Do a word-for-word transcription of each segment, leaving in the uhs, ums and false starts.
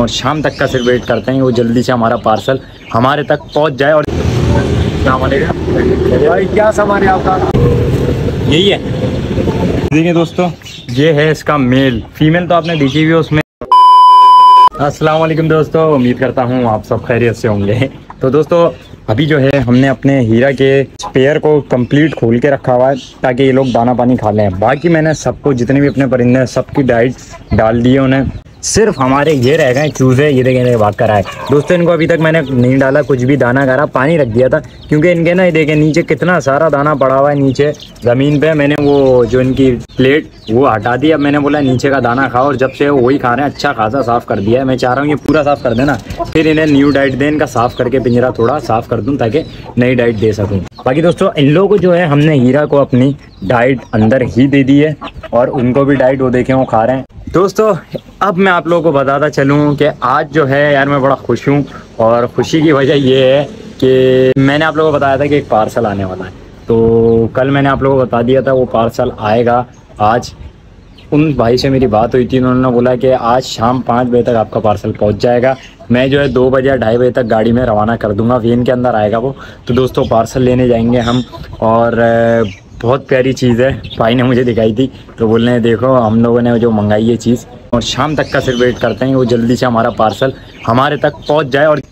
और शाम तक का सिर्फ वेट करते हैं वो जल्दी से हमारा पार्सल हमारे तक पहुंच जाए। और क्या बनेगा भाई, क्या सामान है आपका? यही है, देखिए दोस्तों, ये है इसका मेल। फीमेल तो आपने देखी हुई है उसमें। अस्सलाम वालेकुम दोस्तों, उम्मीद करता हूँ आप सब खैरियत से होंगे। तो दोस्तों अभी जो है हमने अपने हीरा के स्पेयर को कंप्लीट खोल के रखा हुआ है ताकि ये लोग दाना पानी खा लें। बाकी मैंने सबको जितने भी अपने परिंदे हैं सबकी डाइट डाल दी है उन्हें। सिर्फ हमारे ये रह गए चूजे, ये देखें भाग कर आए। दोस्तों इनको अभी तक मैंने नहीं डाला कुछ भी दाना, करा पानी रख दिया था क्योंकि इनके ना ये देखें नीचे कितना सारा दाना पड़ा हुआ है नीचे ज़मीन पे। मैंने वो जो इनकी प्लेट वो हटा दी। अब मैंने बोला नीचे का दाना खाओ, और जब से वही खा रहे हैं अच्छा खासा साफ़ कर दिया है। मैं चाह रहा हूँ ये पूरा साफ़ कर देना, फिर इन्हें न्यू डाइट दें। इनका साफ़ करके पिंजरा थोड़ा साफ़ कर दूँ ताकि नई डाइट दे सकूँ। बाकी दोस्तों इन लोगों को जो है हमने हीरा को अपनी डाइट अंदर ही दे दी है और उनको भी डाइट वो देखें वो खा रहे हैं। दोस्तों अब मैं आप लोगों को बताता चलूँ कि आज जो है यार मैं बड़ा खुश हूँ, और खुशी की वजह ये है कि मैंने आप लोगों को बताया था कि एक पार्सल आने वाला है। तो कल मैंने आप लोगों को बता दिया था वो पार्सल आएगा आज। उन भाई से मेरी बात हुई थी, उन्होंने बोला कि आज शाम पाँच बजे तक आपका पार्सल पहुंच जाएगा। मैं जो है दो बजे या ढाई बजे तक गाड़ी में रवाना कर दूंगा, वेन के अंदर आएगा वो। तो दोस्तों पार्सल लेने जाएंगे हम, और बहुत प्यारी चीज़ है, भाई ने मुझे दिखाई थी तो बोल रहे हैं देखो हम लोगों ने जो मंगाई है चीज़, और शाम तक का सिर्फ वेट करते हैं वो जल्दी से हमारा पार्सल हमारे तक पहुंच जाए और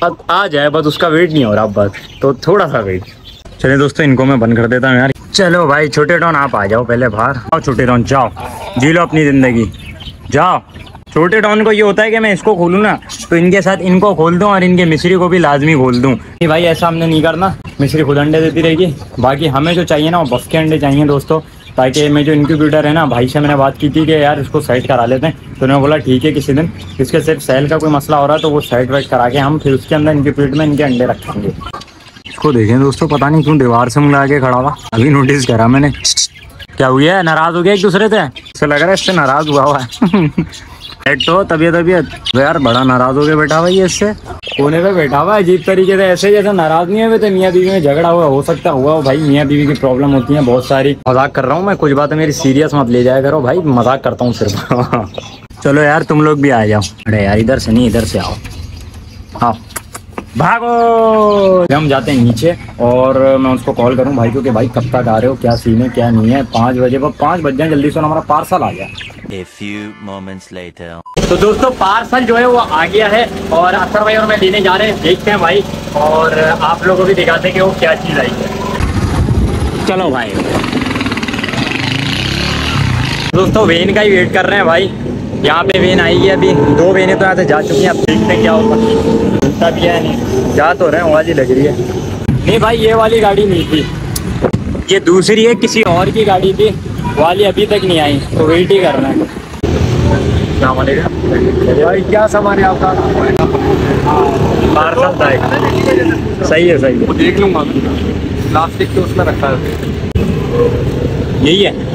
आ जाए, बस उसका वेट नहीं हो रहा बस, तो थोड़ा सा वेट। चलिए दोस्तों इनको मैं बंद कर देता हूँ यार। चलो भाई छोटे डॉन आप आ जाओ पहले बाहर आओ। छोटे डॉन जाओ जी लो अपनी ज़िंदगी, जाओ। छोटे डॉन को ये होता है कि मैं इसको खोलूँ ना तो इनके साथ इनको खोल दूँ और इनके मिश्री को भी लाजमी खोल दूँ। नहीं भाई ऐसा हमने नहीं करना, मिश्री खुद अंडे देती रहेगी। बाकी हमें जो चाहिए ना वो बफ के अंडे चाहिए दोस्तों, ताकि मैं जो इनक्यूबेटर है ना, भाई से मैंने बात की थी कि यार इसको साइड करा लेते हैं। तो उन्होंने बोला ठीक है किसी दिन, इसके सिर्फ सेल का कोई मसला हो रहा है तो वो साइड वाइड करा के हम फिर उसके अंदर इनक्यूबेटर में इनके अंडे रखेंगे। इसको देखें दोस्तों, पता नहीं क्यों दीवार से मिला के खड़ा हुआ, अभी नोटिस करा मैंने। क्या हुआ है, नाराज हो गया एक दूसरे से? इससे लग रहा है इससे नाराज हुआ हुआ है। बैठ तो तबीयत तबीयत यार बड़ा नाराज हो गया बैठा हुआ है, इससे कोने पे बैठा हुआ है अजीब तरीके से, ऐसे जैसे नाराज नहीं हुए थे। मियाँ बीवी में झगड़ा हुआ हो सकता हुआ हो भाई, मियाँ बीवी की प्रॉब्लम होती है बहुत सारी। मजाक कर रहा हूँ मैं, कुछ बातें मेरी सीरियस मत ले जाया करो भाई, मजाक करता हूँ सिर्फ। चलो यार तुम लोग भी आ जाओ। अरे यार इधर से नहीं इधर से आओ, हाँ भागो। हम जाते हैं नीचे और मैं उसको कॉल करूं भाई को कि भाई कब तक आ रहे हो, क्या सीन है क्या नहीं है। पाँच बजे पर पाँच बज जाए जल्दी से हमारा पार्सल आ गया। A few moments later. तो दोस्तों पार्सल जो है वो आ गया है और अक्सर भाई और मैं लेने जा रहे हैं, देखते हैं भाई और आप लोगों को भी दिखाते हैं कि वो क्या चीज़ आई है। चलो भाई दोस्तों वेन का ही वेट कर रहे हैं भाई, यहाँ पे वेन आई है। अभी दो वेनें तो यहाँ से जा चुकी हैं, अब देखते हैं क्या होता भी है। नहीं जा तो रहे हैं, वाली लग रही है। नहीं भाई ये वाली गाड़ी नहीं थी, ये दूसरी है, किसी और की गाड़ी थी, वाली अभी तक नहीं आई तो वेट ही कर रहे हैं। क्या बनेगा भाई, क्या सामान है आपका? पार्सल था एक। सही है सही है, देख लूँगा, प्लास्टिक के उसमें रखा है। यही है,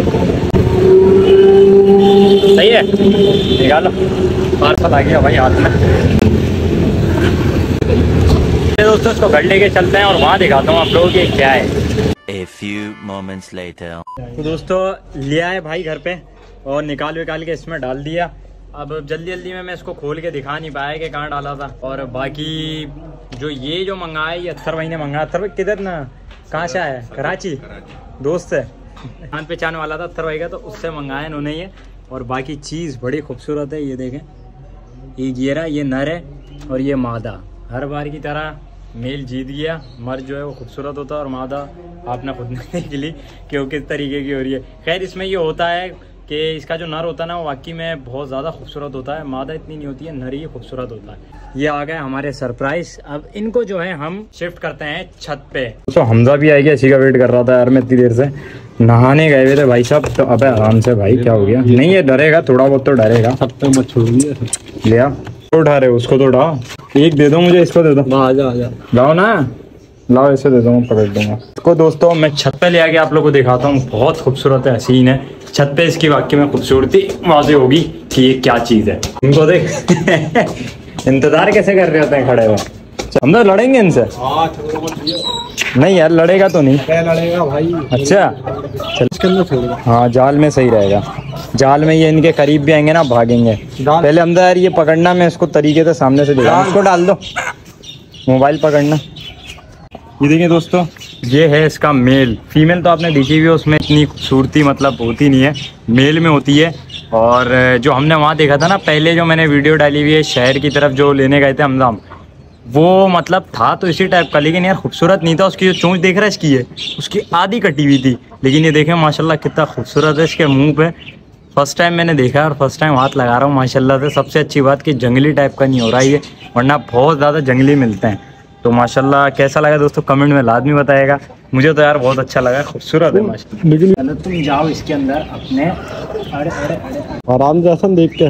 सही है, निकालो। पार्सल आ गया भाई हाथ में। दोस्तों इसको घर लेके चलते हैं और वहाँ दिखाता हूँ आप लोगों की क्या है। A few moments later. तो दोस्तों लिया है भाई घर पे और निकाल विकाल के इसमें डाल दिया। अब जल्दी जल्दी में मैं इसको खोल के दिखा नहीं पाया कि कहाँ डाला था। और बाकी जो ये जो मंगाया ये अत्तर भाई ने मंगाया। अत्तर भाई किधर ना कहाँ से आया? कराची दोस्त है, जान पहचान वाला था अत्तर भाई का, तो उससे मंगाया इन्होंने ये। और बाकी चीज़ बड़ी खूबसूरत है, ये देखें, ये गियरा, ये नर है और ये मादा। हर बार की तरह मेल जीत गया, मर्द जो है वो खूबसूरत होता है और मादा आपने खुद देख ली कि वो किस तरीके की हो रही है। खैर इसमें ये होता है कि इसका जो नर होता है ना वो वाकई में बहुत ज़्यादा खूबसूरत होता है, मादा इतनी नहीं होती है, नर ही खूबसूरत होता है। ये आ गए हमारे सरप्राइज। अब इनको जो है हम शिफ्ट करते हैं छत पे। तो हमजा भी आ गया, इसी का वेट कर रहा था यार मैं इतनी देर से। नहाने गए हुए थे भाई साहब, तो अबे आराम से भाई, क्या हो गया? नहीं ये डरेगा, थोड़ा बहुत तो डरेगा। छत पे मत छोड़िए, लिया उठा रहे उसको तो उठाओ। एक दे दो मुझे, इसको दे दो। आ जा आ जा, लाओ ना, लाओ ऐसे दे दो, मैं पकड़ दूंगा इसको। दोस्तों मैं छत पे ले आके आप लोगों को दिखाता हूँ, बहुत खूबसूरत है, हसीन है। छत पे इसकी वाकई में खूबसूरती वाज़ेह होगी कि ये क्या चीज़ है। इनको देख इंतजार कैसे कर रहे होते हैं खड़े हुए। हम तो लड़ेंगे इनसे। नहीं यार लड़ेगा तो नहीं, लड़ेगा भाई। अच्छा चल, हाँ जाल में सही रहेगा। जाल में ये इनके करीब भी आएंगे ना भागेंगे। पहले हमदा यार ये पकड़ना, मैं इसको तरीके से सामने से देखा, इसको डाल दो, मोबाइल पकड़ना। ये देखिए दोस्तों, ये है इसका मेल। फीमेल तो आपने देखी हुई है, उसमें इतनी खूबसूरती मतलब होती नहीं है, मेल में होती है। और जो हमने वहाँ देखा था ना पहले, जो मैंने वीडियो डाली हुई है शहर की तरफ जो लेने गए थे हमदाम, वो मतलब था तो इसी टाइप का, लेकिन यार खूबसूरत नहीं था। उसकी जो चोंच देख रहा है इसकी है, उसकी आधी कटी हुई थी, लेकिन ये देखें माशाल्लाह कितना खूबसूरत है। इसके मुंह पे फर्स्ट टाइम मैंने देखा और फर्स्ट टाइम हाथ लगा रहा हूँ माशाल्लाह से। सबसे अच्छी बात कि जंगली टाइप का नहीं हो रहा है ये, वरना बहुत ज़्यादा जंगली मिलते हैं। तो माशाल्लाह कैसा लगा दोस्तों कमेंट में लाजमी बताएगा। मुझे तो यार बहुत अच्छा लगा, खूबसूरत है माशाल्लाह। लेकिन तुम जाओ इसके अंदर अपने, अरे अरे अरे आराम से आसन देख के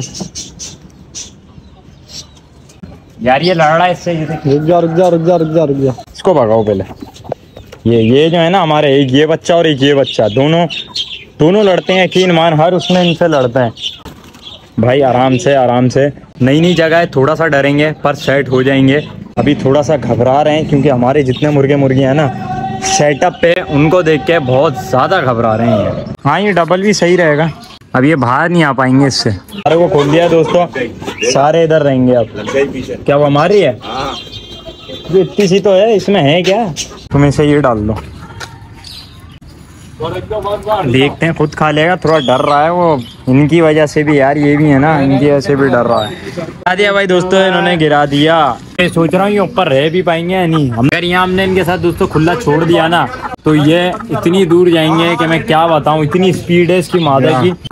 यार ये लड़ रहा है इससे, रुक जा रुक जा रुक जा रुक जा रुक जा इसको भगाओ पहले। ये ये जो है ना हमारे, एक ये बच्चा और एक ये बच्चा, दोनों दोनों लड़ते हैं। यकीन मान हर उसमें इनसे लड़ते हैं भाई। आराम से आराम से, नई नई जगह है, थोड़ा सा डरेंगे पर सेट हो जाएंगे। अभी थोड़ा सा घबरा रहे हैं क्योंकि हमारे जितने मुर्गे मुर्गी हैं ना सेटअप पे, उनको देख के बहुत ज़्यादा घबरा रहे हैं। हाँ ये डबल भी सही रहेगा, अब ये बाहर नहीं आ पाएंगे इससे। अरे वो खोल दिया दोस्तों, सारे इधर रहेंगे अब। क्या वो हमारी है? ये इतनी सी तो है, इसमें है क्या? तुम इसे ये डाल दो, देखते हैं खुद खा लेगा। थोड़ा डर रहा है वो, इनकी वजह से भी यार, ये भी है ना, इनकी वजह से भी डर रहा है। गिरा दिया भाई दोस्तों, इन्होंने गिरा दिया। मैं सोच रहा हूँ ये ऊपर रह भी पाएंगे या नहीं। हम अगर यहाँ हमने इनके साथ दोस्तों खुला छोड़ दिया ना, तो ये इतनी दूर जाएंगे कि मैं क्या बताऊँ, इतनी स्पीड है इसकी मादा की।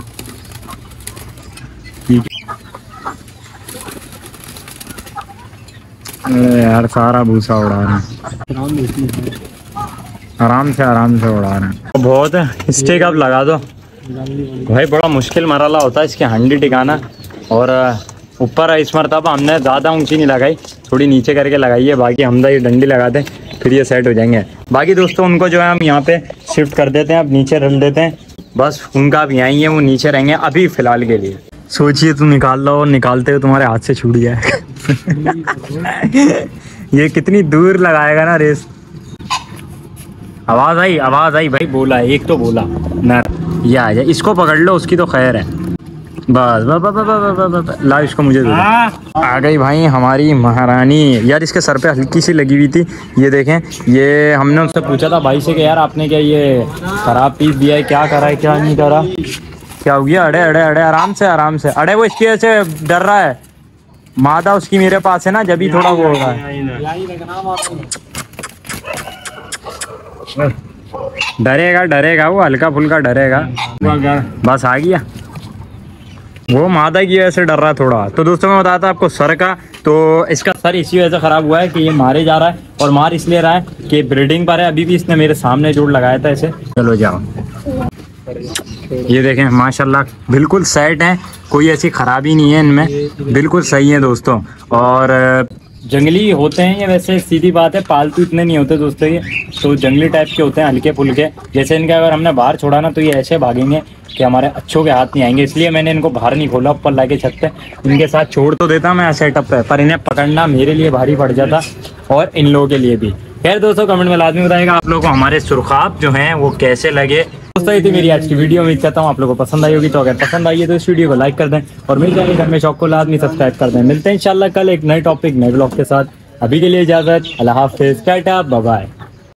अरे यार सारा भूसा उड़ा रहे हैं, आराम से आराम से उड़ा रहे हैं। बहुत है, स्टेक अब लगा दो भाई। बड़ा मुश्किल मरला होता है इसके हंडी टिकाना। और ऊपर इस मरतबा हमने ज़्यादा ऊंची नहीं लगाई, थोड़ी नीचे करके लगाई है। बाकी हमदा ये डंडी लगा दें फिर ये सेट हो जाएंगे। बाकी दोस्तों उनको जो है हम यहाँ पे शिफ्ट कर देते हैं, अब नीचे रख देते हैं। बस उनका अब यहाँ ही है, वो नीचे रहेंगे अभी फ़िलहाल के लिए। सोचिए तुम निकाल लो और निकालते हुए तुम्हारे हाथ से छूट जाए ये कितनी दूर लगाएगा ना रेस। आवाज़ आई, आवाज़ आई भाई, बोला एक तो बोला नर, ये आ जाए, इसको पकड़ लो, उसकी तो खैर है। बस बस बस बस बस ला, इसको मुझे दे दो। आ गई भाई हमारी महारानी। यार इसके सर पे हल्की सी लगी हुई थी, ये देखें। ये हमने उससे पूछा था भाई से कि यार आपने क्या ये खराब पीस दिया है, क्या करा है क्या नहीं करा, क्या हो गया? अड़े अड़े अड़े आराम से आराम से, अड़े वो इसकी वजह से डर रहा है। मादा उसकी मेरे पास है ना, जब भी थोड़ा वो होगा। डरेगा डरेगा वो, हल्का फुल्का डरेगा। बस आ गया, वो मादा की वजह से डर रहा है थोड़ा। तो दोस्तों मैं बताता आपको सर का, तो इसका सर इसी वजह से ख़राब हुआ है कि ये मारे जा रहा है, और मार इसलिए रहा है कि ब्रीडिंग पर है। अभी भी इसने मेरे सामने जोड़ लगाया था इसे। चलो जाओ, ये देखें माशाल्लाह बिल्कुल सेट हैं, कोई ऐसी ख़राबी नहीं है इनमें, बिल्कुल सही है दोस्तों। और जंगली होते हैं ये, वैसे सीधी बात है, पालतू इतने नहीं होते दोस्तों ये, तो जंगली टाइप के होते हैं, हल्के फुल्के। जैसे इनके अगर हमने बाहर छोड़ा ना तो ये ऐसे भागेंगे कि हमारे अच्छों के हाथ नहीं आएंगे, इसलिए मैंने इनको बाहर नहीं खोला, ऊपर लाके छत पे इनके साथ छोड़ तो देता मैं सेटअप पे, पर इन्हें पकड़ना मेरे लिए भारी पड़ जाता और इन लोगों के लिए भी। खैर दोस्तों कमेंट में लाजमी बताइएगा आप लोगों को हमारे सुरखाब जो हैं वो कैसे लगे। दोस्तों ये थी मेरी आज की वीडियो, उम्मीद करता हूँ आप लोगों को पसंद आई होगी। तो अगर पसंद आई है तो इस वीडियो को लाइक कर दें और मेरे चैनल घर में शौक को लाजमी सब्सक्राइब कर दें। मिलते हैं इंशाल्लाह कल एक नए टॉपिक नए ब्लॉग के साथ। अभी के लिए इजाज़त, अल्लाह हाफिज़, टाटा बाय बाय।